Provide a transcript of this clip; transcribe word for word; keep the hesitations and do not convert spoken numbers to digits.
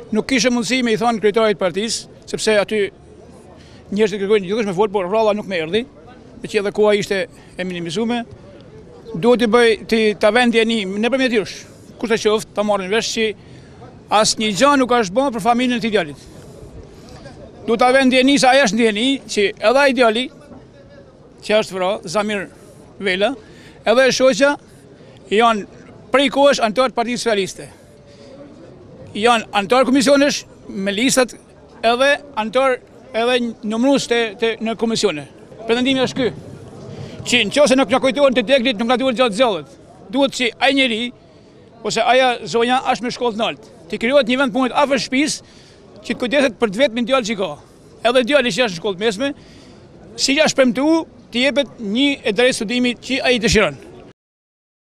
nuk kishe mundësi me i thonë kryetarit partisë, sepse aty njerëzit kërkojnë gjithë me folë, por rralla nuk më erdhi, me që edhe koha ishte e minimizume. Duhet të bëj të ta vend ndjeni nëpërmjet jush, kurse qoftë ta marrin vesh që asnjë gjë nuk është bërë për familjen e idealit. Duhet ta vend ndjeni se ajo është ndjeni që edhe ai djali që është vrarë, Zamir Vela, edhe shoqja janë prej kohësh anëtar të Partisë Socialiste. Janë anëtar komisionesh me listat edhe anëtar edhe numërues të, të në komisione. Pretendimi është ky, që nëse nuk na kujtohen të deglit, nuk na duhet gjatë zgjallit. Duhet që ai njeri ose aja zonja është me shkollë të lartë. Të krijohet një vend punët afër shtëpisë që të kujdeset për të vetmin djalë që ka. Edhe djali që është në shkollë të mesme, si ja shpremtu, të jepet një e drejtë studimi që ai dëshiron.